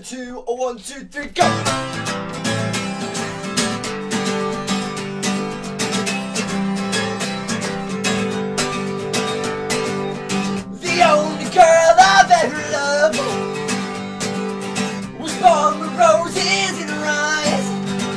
2, 1, 2, 3, go! The only girl I've ever loved was born with roses and roses,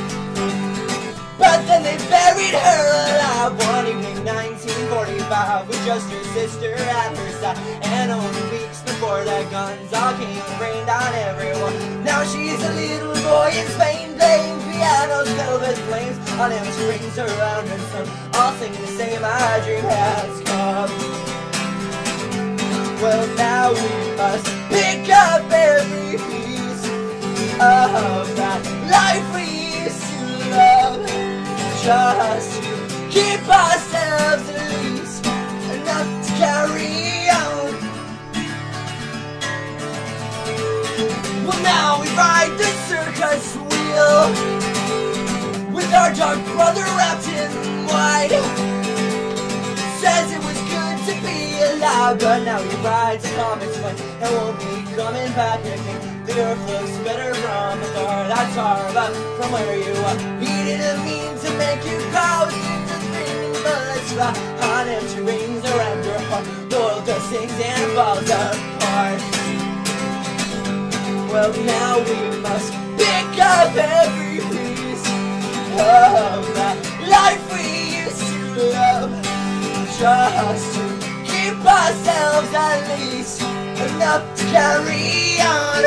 but then they buried her alive one evening, 1945, with just her sister at her side. And only weeks before that, guns all came and rained on everyone. Now she's a little boy in Spain, playing pianos filled with flames on empty rings around her son, all singing the same "My dream has come." Well, now we must pick up every piece of that life we used to love, just to keep ourselves at least enough to carry on. Well, now we ride the circus wheel with our dark brother wrapped in white. Says it was good to be alive, but now he rides a comet's plane and won't be coming back again. The earth looks better from afar, that's far, but from where you are, he didn't mean to make you proud. It's a dreaming bullets fly on empty rings around your heart. The world just sings and falls apart. Well, now we must pick up every piece of that life we used to love, just to keep ourselves at least enough to carry on.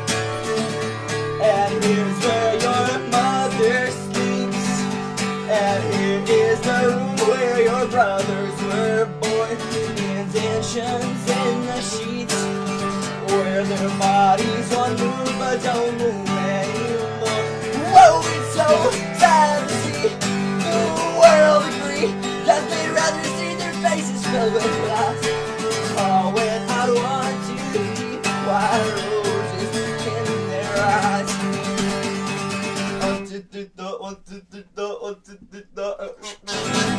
And here's where your mother sleeps, and here is the room where your brothers were born. Intentions in the sheets where their bodies won't move but don't move anymore. Whoa, it's so sad to see the world agree that they'd rather see their faces filled with glass. Oh, when I want to keep white roses in their eyes.